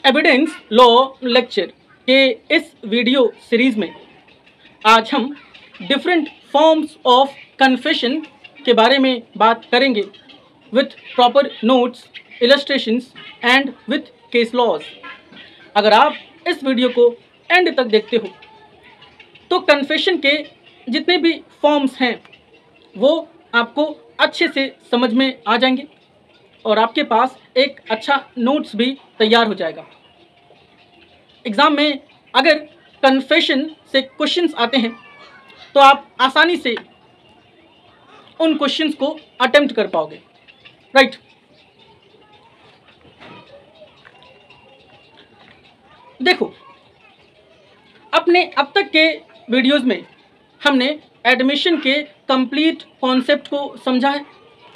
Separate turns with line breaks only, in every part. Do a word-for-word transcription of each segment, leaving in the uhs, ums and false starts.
Evidence law lecture के इस video series में आज हम डिफरेंट फॉर्म्स ऑफ कन्फेशन के बारे में बात करेंगे with proper notes, illustrations and with case laws. अगर आप इस वीडियो को एंड तक देखते हो तो कन्फेशन के जितने भी फॉर्म्स हैं वो आपको अच्छे से समझ में आ जाएंगे और आपके पास एक अच्छा नोट्स भी तैयार हो जाएगा। एग्ज़ाम में अगर कन्फेशन से क्वेश्चंस आते हैं तो आप आसानी से उन क्वेश्चंस को अटेम्प्ट कर पाओगे, राइट। देखो, अपने अब तक के वीडियोस में हमने एडमिशन के कंप्लीट कॉन्सेप्ट को समझा है,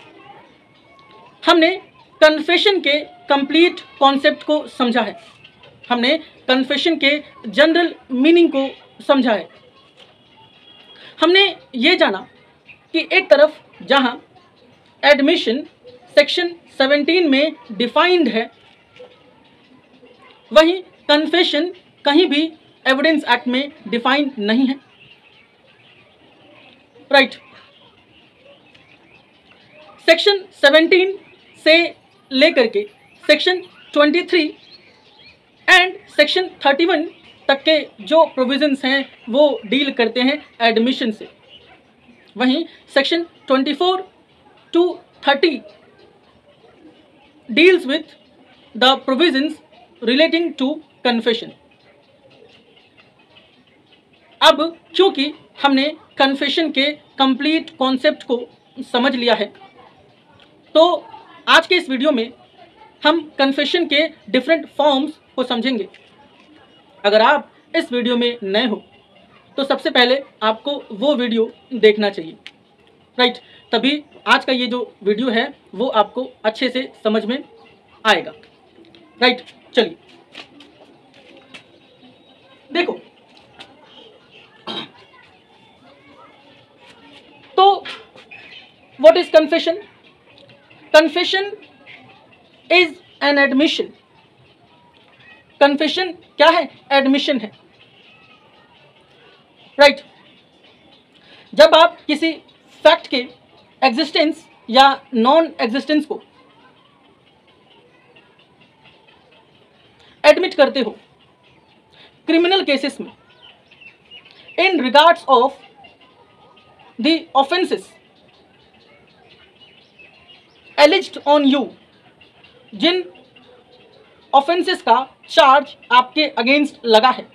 हमने कन्फेशन के कंप्लीट कॉन्सेप्ट को समझा है, हमने कन्फेशन के जनरल मीनिंग को समझा है। हमने ये जाना कि एक तरफ जहां एडमिशन सेक्शन सत्रह में डिफाइंड है, वहीं कन्फेशन कहीं भी एविडेंस एक्ट में डिफाइन नहीं है, राइट। सेक्शन सत्रह से लेकर के सेक्शन तेईस एंड सेक्शन इकतीस तक के जो प्रोविजंस हैं वो डील करते हैं एडमिशन से, वहीं सेक्शन चौबीस टू तीस deals with the provisions relating to confession. अब क्योंकि हमने कन्फेशन के कंप्लीट कॉन्सेप्ट को समझ लिया है तो आज के इस वीडियो में हम कन्फेशन के डिफरेंट फॉर्म्स को समझेंगे। अगर आप इस वीडियो में नए हो तो सबसे पहले आपको वो वीडियो देखना चाहिए, राइट। तभी आज का ये जो वीडियो है वो आपको अच्छे से समझ में आएगा, राइट। चलिए देखो, तो what is confession? Confession is an admission. Confession क्या है? एडमिशन है, राइट right. जब आप किसी फैक्ट के एग्जिस्टेंस या नॉन एग्जिस्टेंस को एडमिट करते हो क्रिमिनल केसेस में in regards of the offences alleged on you, जिन ऑफेंसेस का चार्ज आपके अगेंस्ट लगा है,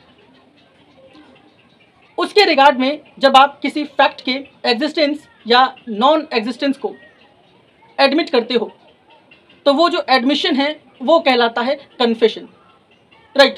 उसके रिगार्ड में जब आप किसी फैक्ट के एग्जिस्टेंस या नॉन एग्जिस्टेंस को एडमिट करते हो तो वो जो एडमिशन है वो कहलाता है कन्फेशन, राइट।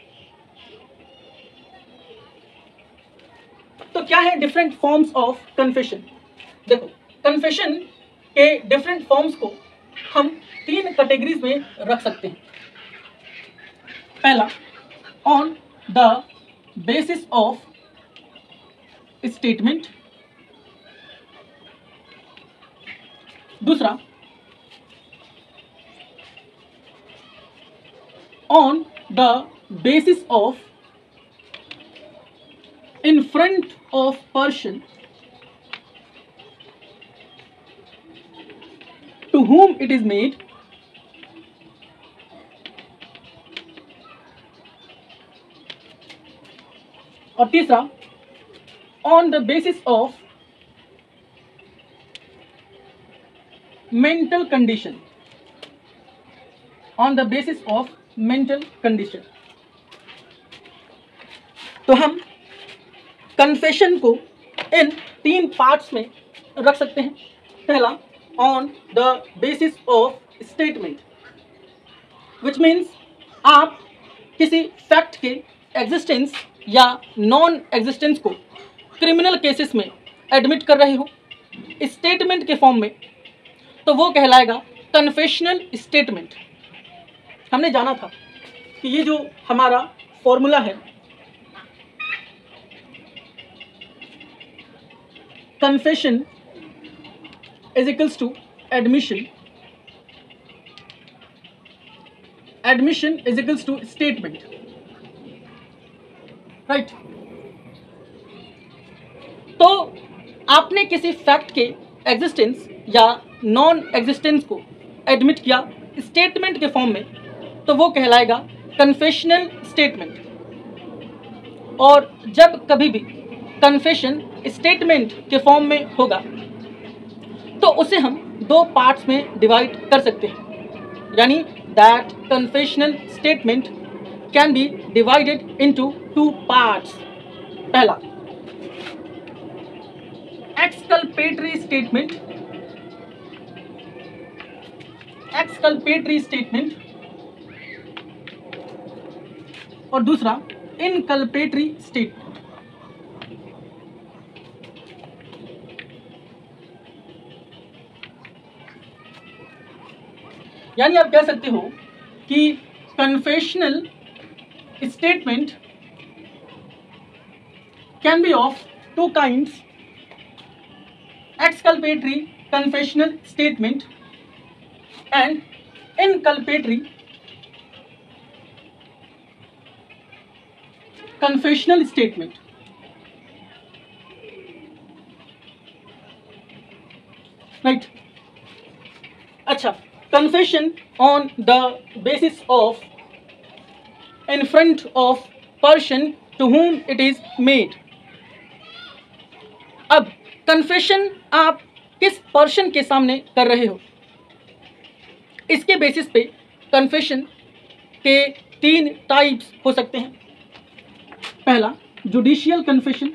तो क्या है डिफरेंट फॉर्म्स ऑफ कन्फेशन? देखो, कन्फेशन के डिफरेंट फॉर्म्स को हम तीन कैटेगरीज में रख सकते हैं। पहला, on the basis of statement. दूसरा, on the basis of in front of person to whom it is made, और तीसरा, on the basis of mental condition, on the basis of mental condition। तो हम कन्फेशन को इन तीन parts में रख सकते हैं। पहला, on the basis of statement, which means आप किसी फैक्ट के एग्जिस्टेंस या नॉन एग्जिस्टेंस को क्रिमिनल केसेस में एडमिट कर रहे हो स्टेटमेंट के फॉर्म में, तो वो कहलाएगा कन्फेशनल स्टेटमेंट। हमने जाना था कि ये जो हमारा फॉर्मूला है, confession is equals to admission admission is equals to statement, right. तो आपने किसी फैक्ट के एग्जिस्टेंस या नॉन एग्जिस्टेंस को एडमिट किया स्टेटमेंट के फॉर्म में, तो वो कहलाएगा कन्फेशनल स्टेटमेंट। और जब कभी भी कन्फेशन स्टेटमेंट के फॉर्म में होगा तो उसे हम दो पार्ट्स में डिवाइड कर सकते हैं, यानी that confessional statement can be divided into two parts. पहला, एक्सकल्पेटरी स्टेटमेंट, एक्सकल्पेटरी स्टेटमेंट, और दूसरा इनकल्पेटरी स्टेटमेंट। यानी आप कह सकते हो कि confessional statement can be of two kinds, exculpatory confessional statement and inculpatory confessional statement, right? अच्छा, confession on the basis of in front of person to whom it is made। अब कन्फेशन आप किस पर्सन के सामने कर रहे हो, इसके बेसिस पे कन्फेशन के तीन टाइप्स हो सकते हैं। पहला, जुडिशियल कन्फेशन,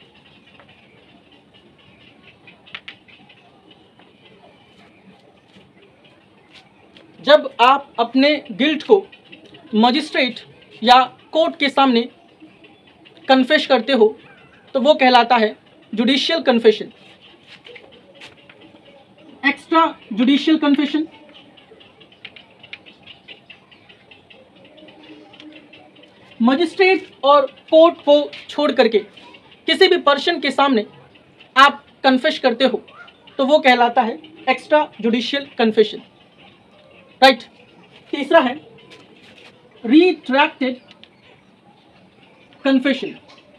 जब आप अपने गिल्ट को मजिस्ट्रेट या कोर्ट के सामने कन्फेस करते हो तो वो कहलाता है judicial confession. Extra judicial confession, magistrate और कोर्ट को छोड़ करके किसी भी पर्सन के सामने आप कन्फेस करते हो तो वो कहलाता है एक्स्ट्रा जुडिशियल कन्फेशन, राइट। तीसरा है रिट्रैक्टेड कन्फेशन,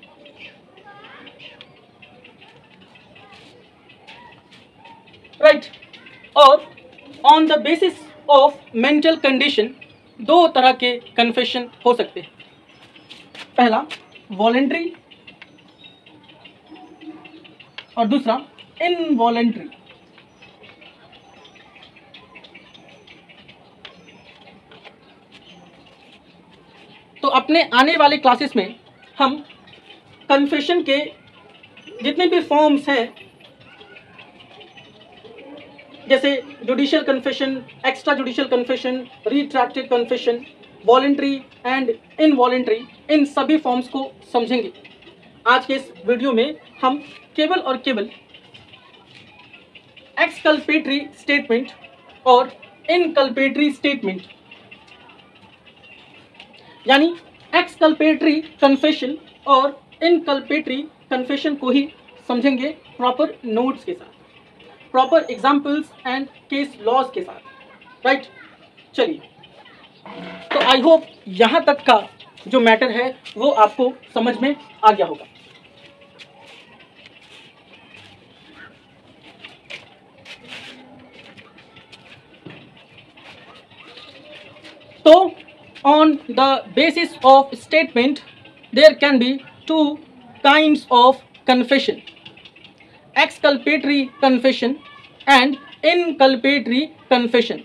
राइट। और on the basis of mental condition दो तरह के कन्फेशन हो सकते हैं। पहला वॉलेंट्री और दूसरा इनवॉलेंट्री। तो अपने आने वाले क्लासेस में हम कन्फेशन के जितने भी फॉर्म्स हैं, जैसे judicial confession, extra judicial confession, retracted confession, voluntary and involuntary, इन सभी फॉर्म्स को समझेंगे। आज के इस वीडियो में हम केवल और केवल एक्सकल्पेटरी स्टेटमेंट और इनकल्पेटरी स्टेटमेंट यानी एक्सकल्पेटरी कन्फेशन और इनकल्पेटरी कन्फेशन को ही समझेंगे प्रॉपर नोट्स के साथ, proper examples and case laws के साथ, राइट। चलिए, तो आई होप यहाँ तक का जो मैटर है वो आपको समझ में आ गया होगा। तो on the basis of statement there can be two kinds of confession, exculpatory confession and inculpatory confession।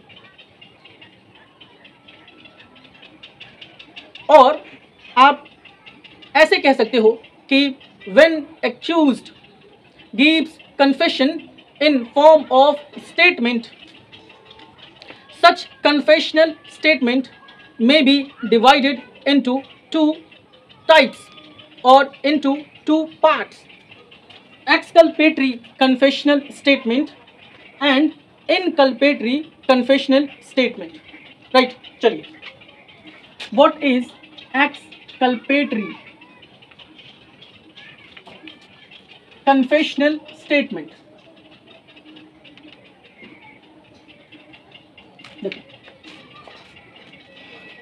और आप ऐसे कह सकते हो कि when accused gives confession in form of statement, such confessional statement may be divided into two types or into two parts, exculpatory confessional statement and inculpatory confessional statement, right। चलिए, what is exculpatory confessional statement? देखिए,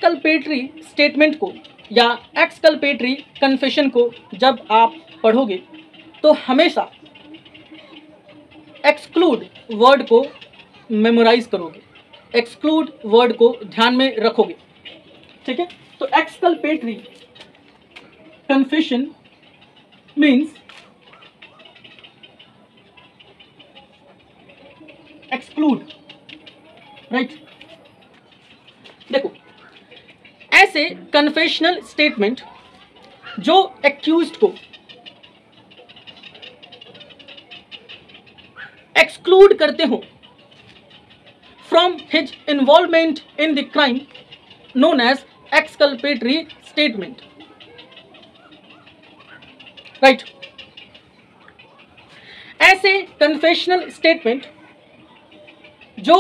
एक्सकल्पेटरी statement को या एक्सकल्पेटरी confession को जब आप पढ़ोगे तो हमेशा एक्सक्लूड वर्ड को मेमोराइज करोगे, एक्सक्लूड वर्ड को ध्यान में रखोगे, ठीक है। तो exculpatory confession means exclude, right. देखो, ऐसे कन्फेशनल स्टेटमेंट जो एक्यूज्ड को एक्सक्लूड करते हो from his involvement in the crime known as exculpatory statement, right. ऐसे कन्फेशनल स्टेटमेंट जो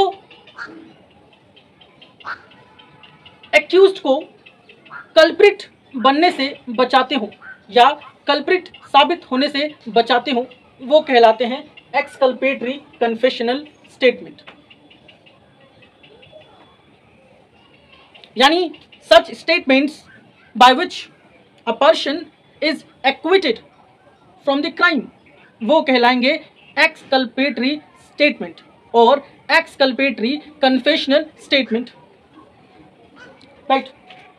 एक्यूज्ड को कल्प्रिट बनने से बचाते हो या कल्प्रिट साबित होने से बचाते हो, वो कहलाते हैं एक्सकल्पेटरी कन्फेशनल स्टेटमेंट। यानी such statements by which a person is acquitted from the crime, वो कहलाएंगे एक्सकल्पेटरी स्टेटमेंट और एक्सकल्पेटरी कन्फेशनल स्टेटमेंट, राइट।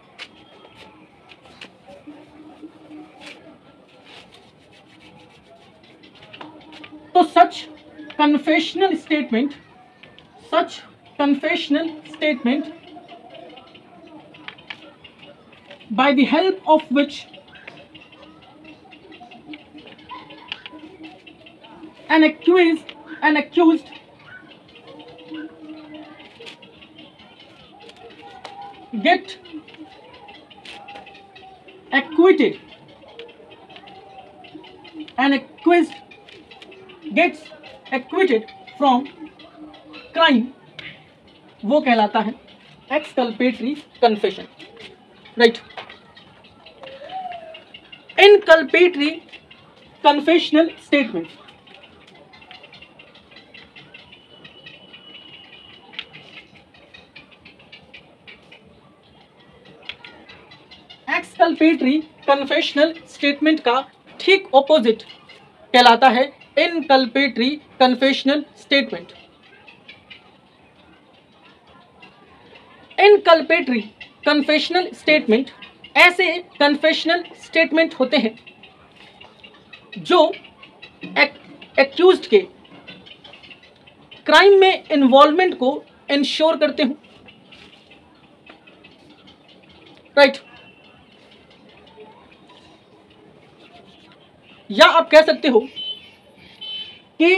तो such confessional statement such confessional statement by the help of which an accused an accused get acquitted an accused gets acquitted from crime, वो कहलाता है exculpatory confession, right. Inculpatory confessional statement, exculpatory confessional statement का ठीक opposite कहलाता है inculpatory confessional statement. Inculpatory confessional statement ऐसे confessional statement होते हैं जो एक्यूज्ड के क्राइम में इन्वॉल्वमेंट को इंश्योर करते हो, राइट। या आप कह सकते हो कि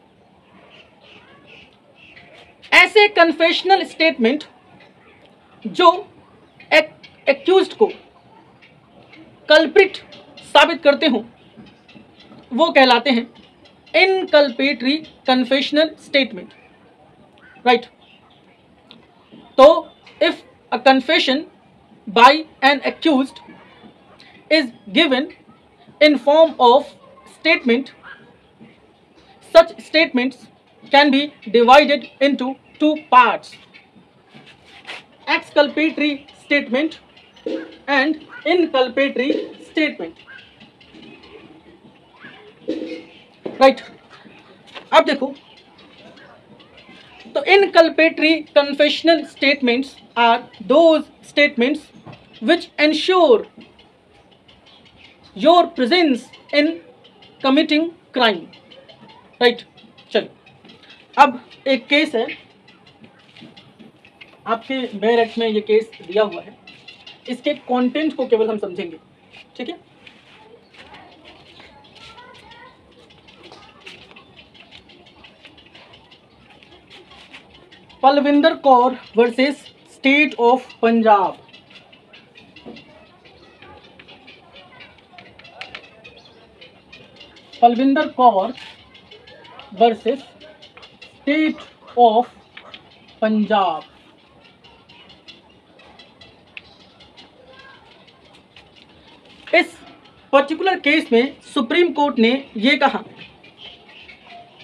ऐसे कन्फेशनल स्टेटमेंट जो एक्यूज्ड को कल्प्रिट साबित करते हो, वो कहलाते हैं इनकल्पेटरी कन्फेशनल स्टेटमेंट, राइट। तो if a confession by an accused is given in form of statement, such statements can be divided into two parts: exculpatory statement and inculpatory statement, right। अब देखो, तो inculpatory confessional statements are those statements which ensure your presence in committing crime, right। चलिए, अब एक case है, आपके bare act में ये केस दिया हुआ है, इसके कंटेंट को केवल हम समझेंगे, ठीक है। Palwinder Kaur versus state of Punjab. Palwinder Kaur versus state of Punjab. इस पर्टिकुलर केस में सुप्रीम कोर्ट ने ये कहा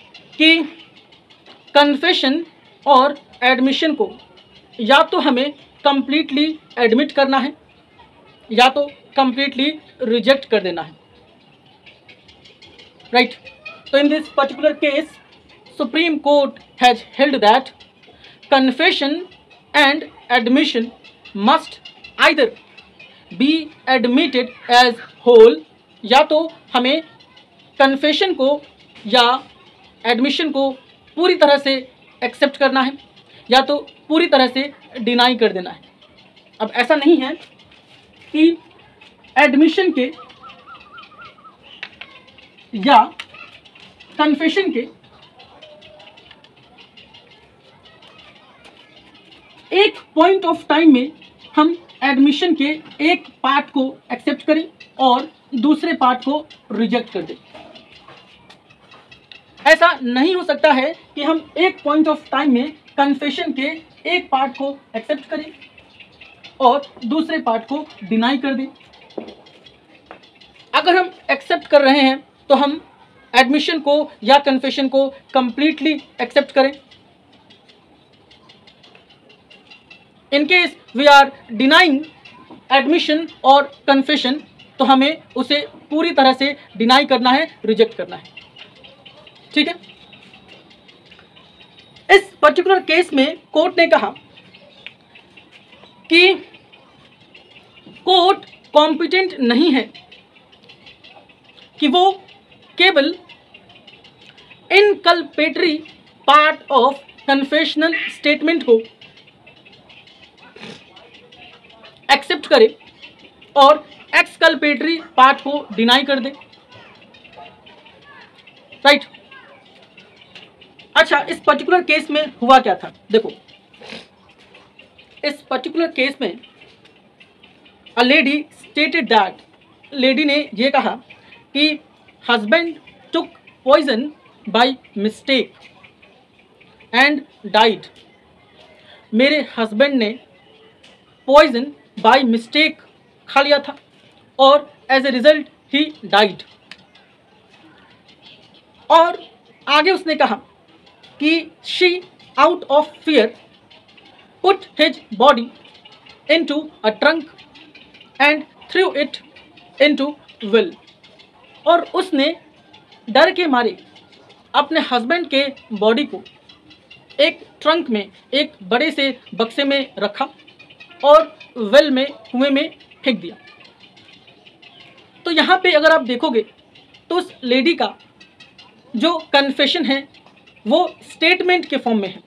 कि कन्फेशन और एडमिशन को या तो हमें कंप्लीटली एडमिट करना है या तो कंप्लीटली रिजेक्ट कर देना है, राइट। तो in this particular case supreme court has held that confession and admission must either be admitted as whole, या तो हमें कन्फेशन को या एडमिशन को पूरी तरह से एक्सेप्ट करना है या तो पूरी तरह से डिनाई कर देना है। अब ऐसा नहीं है कि एडमिशन के या कन्फेशन के एक पॉइंट ऑफ टाइम में हम एडमिशन के एक पार्ट को एक्सेप्ट करें और दूसरे पार्ट को रिजेक्ट कर दें। ऐसा नहीं हो सकता है कि हम एक पॉइंट ऑफ टाइम में कन्फेशन के एक पार्ट को एक्सेप्ट करें और दूसरे पार्ट को डिनाई कर दें। अगर हम एक्सेप्ट कर रहे हैं तो हम एडमिशन को या कन्फेशन को कंप्लीटली एक्सेप्ट करें। In case we are denying admission और कन्फेशन तो हमें उसे पूरी तरह से डिनाई करना है, रिजेक्ट करना है, ठीक है। इस पर्टिकुलर केस में कोर्ट ने कहा कि कोर्ट कॉम्पिटेंट नहीं है कि वो केवल inculpatory part of confessional statement को एक्सेप्ट करे और एक्सकल्पेटरी पार्ट को डिनाई कर दे, राइट। अच्छा, इस पर्टिकुलर केस में हुआ क्या था, देखो। इस पर्टिकुलर केस में a lady stated that, lady ने ये कहा कि husband took poison by mistake and died. मेरे हस्बैंड ने पॉइजन बाय मिस्टेक खा लिया था और as a result he died. और आगे उसने कहा कि she out of fear put his body into a trunk and threw it into well. और उसने डर के मारे अपने हस्बैंड के बॉडी को एक ट्रंक में, एक बड़े से बक्से में रखा और वेल में, कुएं में फेंक दिया। तो यहाँ पे अगर आप देखोगे तो उस लेडी का जो कन्फेशन है वो स्टेटमेंट के फॉर्म में है,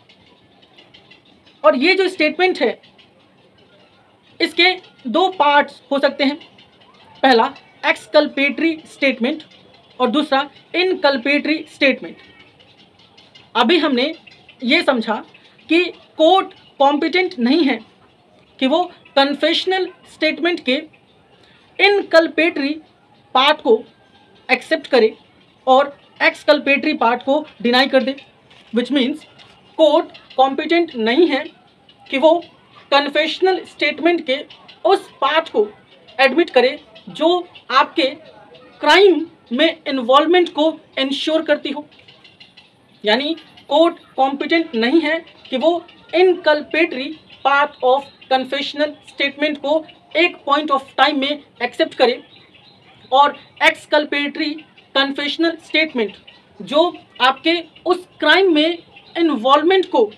और ये जो स्टेटमेंट है इसके दो पार्ट्स हो सकते हैं। पहला एक्सकल्पेटरी स्टेटमेंट और दूसरा इनकल्पेटरी स्टेटमेंट। अभी हमने ये समझा कि कोर्ट कॉम्पिटेंट नहीं है कि वो कन्फेशनल स्टेटमेंट के इनकल्पेटरी पार्ट को एक्सेप्ट करे और एक्सकल्पेटरी पार्ट को डिनाई कर दे, विच मीन्स कोर्ट कॉम्पिटेंट नहीं है कि वो कन्फेशनल स्टेटमेंट के उस पार्ट को एडमिट करे जो आपके क्राइम में इन्वॉल्वमेंट को इंश्योर करती हो। यानी कोर्ट कॉम्पिटेंट नहीं है कि वो inculpatory part of confessional statement को एक पॉइंट ऑफ टाइम में एक्सेप्ट करे और एक्सकल्पेटरी कन्फेशनल स्टेटमेंट जो आपके उस क्राइम में इन्वॉल्वमेंट को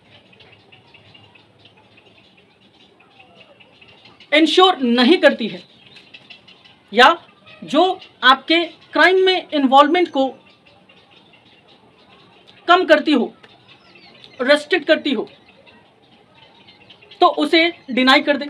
इंश्योर नहीं करती है या जो आपके क्राइम में इन्वॉल्वमेंट को कम करती हो, रेस्ट्रिक्ट करती हो, तो उसे डिनाई कर दे।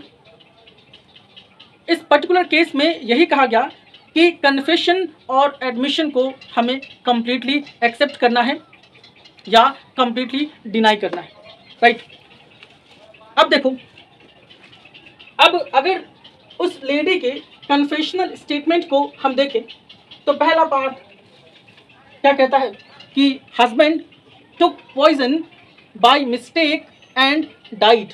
इस पर्टिकुलर केस में यही कहा गया कि कन्फेशन और एडमिशन को हमें कंप्लीटली एक्सेप्ट करना है या कंप्लीटली डिनाई करना है, राइट। अब देखो, अब अगर उस लेडी के कन्फेशनल स्टेटमेंट को हम देखें तो पहला पार्ट क्या कहता है कि husband took poison by mistake and died,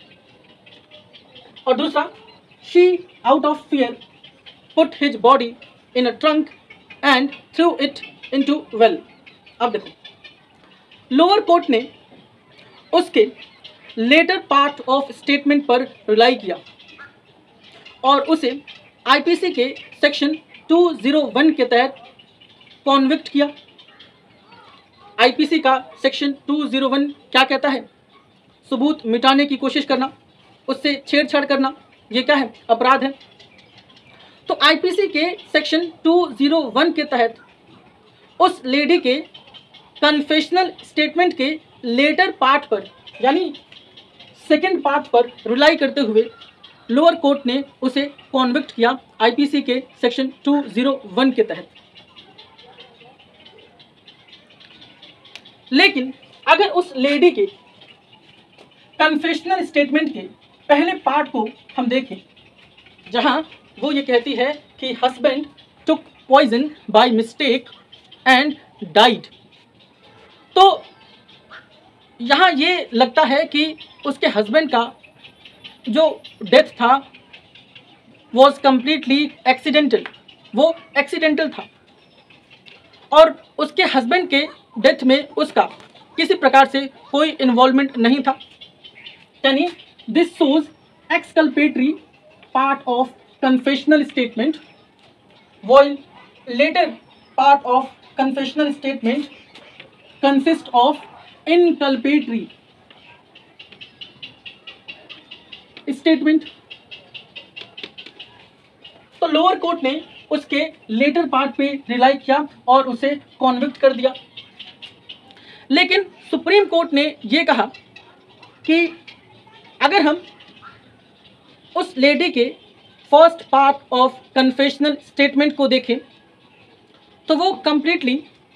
और दूसरा she out of fear put his body in a trunk and threw it into well. अब देखो, लोअर कोर्ट ने उसके लेटर पार्ट ऑफ स्टेटमेंट पर रिलाई किया और उसे आईपीसी के सेक्शन दो सौ एक के तहत कॉन्विक्ट किया। आईपीसी का सेक्शन दो सौ एक क्या कहता है? सबूत मिटाने की कोशिश करना, उससे छेड़छाड़ करना, ये क्या है? अपराध है। तो आईपीसी के सेक्शन दो सौ एक के तहत उस लेडी के कन्फेशनल स्टेटमेंट के लेटर पार्ट पर यानी सेकंड पार्ट पर रिलाई करते हुए लोअर कोर्ट ने उसे कॉन्विक्ट किया आईपीसी के सेक्शन दो सौ एक के तहत। लेकिन अगर उस लेडी के कन्फेशनल स्टेटमेंट के पहले पार्ट को हम देखें, जहां वो ये कहती है कि husband took poison by mistake and died, तो यहाँ ये लगता है कि उसके हस्बैंड का जो डेथ था वॉज कम्प्लीटली एक्सीडेंटल, वो एक्सीडेंटल था और उसके हस्बैंड के डेथ में उसका किसी प्रकार से कोई इन्वॉल्वमेंट नहीं था। यानी this shows exculpatory part of confessional statement while latter part of confessional statement consist of inculpatory statement. तो लोअर कोर्ट ने उसके लेटर पार्ट पे रिलाई किया और उसे कॉन्विक्ट कर दिया। लेकिन सुप्रीम कोर्ट ने यह कहा कि अगर हम उस लेडी के first part of confessional statement को देखें तो वो कंप्लीटली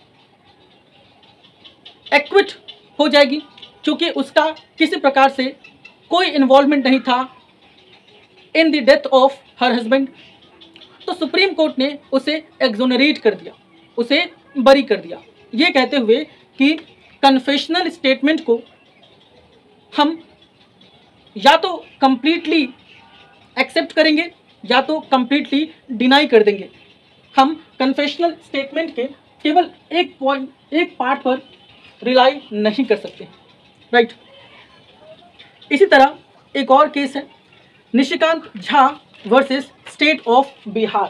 एक्विट हो जाएगी, क्योंकि उसका किसी प्रकार से कोई इन्वॉल्वमेंट नहीं था in the death of her husband. तो सुप्रीम कोर्ट ने उसे एक्सोनरेट कर दिया, उसे बरी कर दिया, ये कहते हुए कि कन्फेशनल स्टेटमेंट को हम या तो कंप्लीटली एक्सेप्ट करेंगे या तो कंप्लीटली डिनाई कर देंगे। हम कन्फेशनल स्टेटमेंट के केवल एक पॉइंट एक पार्ट पर रिलाई नहीं कर सकते, राइट। इसी तरह एक और केस है Nishikant Jha versus state of Bihar.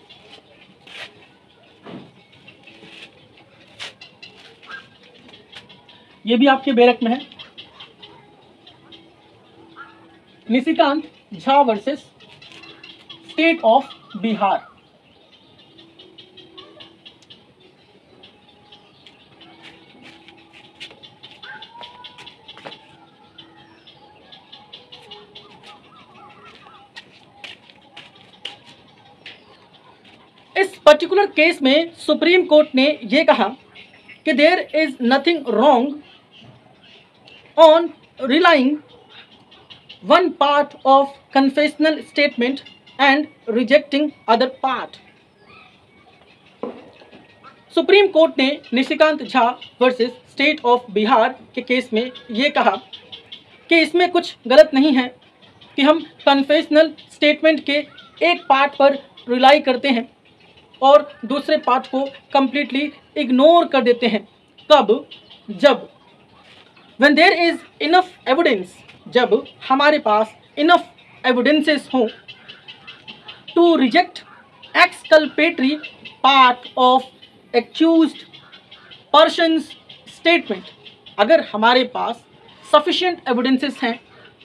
ये भी आपके बैरक में है, Nishikant Jha versus state of Bihar. इस पर्टिकुलर केस में सुप्रीम कोर्ट ने यह कहा कि there is nothing wrong on relying one part of confessional statement and rejecting other part. Supreme court ने Nishikant Jha versus state of Bihar के केस में यह कहा कि इसमें कुछ गलत नहीं है कि हम कन्फेशनल स्टेटमेंट के एक पार्ट पर रिलाई करते हैं और दूसरे पार्ट को कंप्लीटली इग्नोर कर देते हैं। कब? जब when there is enough evidence, जब हमारे पास इनफ एविडेंसेस हों to reject exculpatory part of accused person's statement. अगर हमारे पास सफिशिएंट एविडेंसेस हैं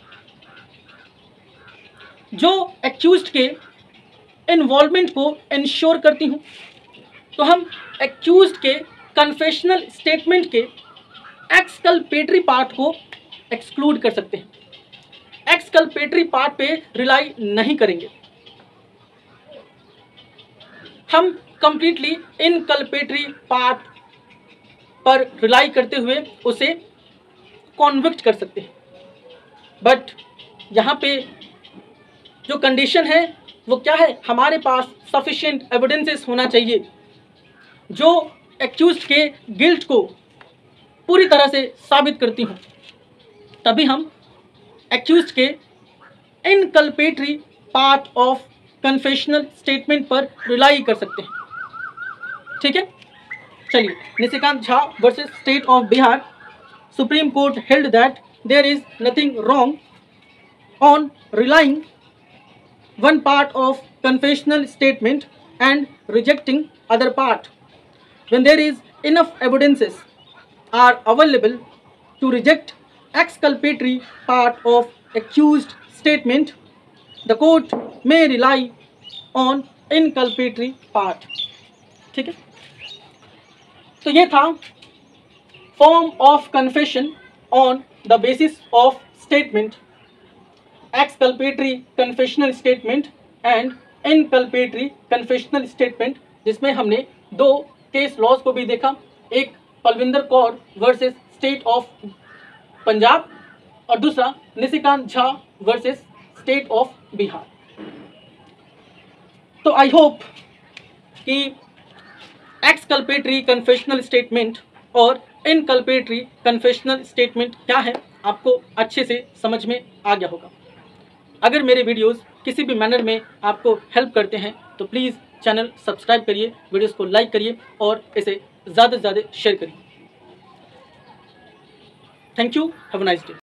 जो एक्यूज्ड के इन्वॉल्वमेंट को इंश्योर करती हूँ, तो हम एक्यूज्ड के कन्फेशनल स्टेटमेंट के एक्सकल्पेटरी पार्ट को एक्सक्लूड कर सकते हैं। एक्सकल्पेटरी पार्ट पे रिलाई नहीं करेंगे, हम कंप्लीटली इनकल्पेटरी पार्ट पर रिलाई करते हुए उसे कॉन्विक्ट कर सकते हैं। बट यहाँ पे जो कंडीशन है वो क्या है? हमारे पास सफिशिएंट एविडेंसेस होना चाहिए जो एक्यूज्ड के गिल्ट को पूरी तरह से साबित करती हूँ, तभी हम एक्यूज्ड के inculpatory part of confessional statement पर रिलाई कर सकते हैं। ठीक है, चलिए। Nishikant Jha versus state of Bihar, supreme court held that there is nothing wrong on relying one part of confessional statement and rejecting other part. When there is enough evidences are available to reject exculpatory part of accused statement, the court may rely on inculpatory part. ठीक है, तो ये था form of confession on the basis of statement, exculpatory confessional statement and inculpatory confessional statement, जिसमें हमने दो case laws को भी देखा, एक Palvinder Kaur versus state of Punjab और दूसरा Nishikant Jha versus state of Bihar. तो आई होप कि एक्सकल्पेटरी कन्फेशनल स्टेटमेंट और इनकल्पेटरी कन्फेशनल स्टेटमेंट क्या है आपको अच्छे से समझ में आ गया होगा। अगर मेरे वीडियोस किसी भी मैनर में आपको हेल्प करते हैं तो प्लीज़ चैनल सब्सक्राइब करिए, वीडियोस को लाइक करिए और इसे ज़्यादा से ज़्यादा शेयर करिए। Thank you, have a nice day.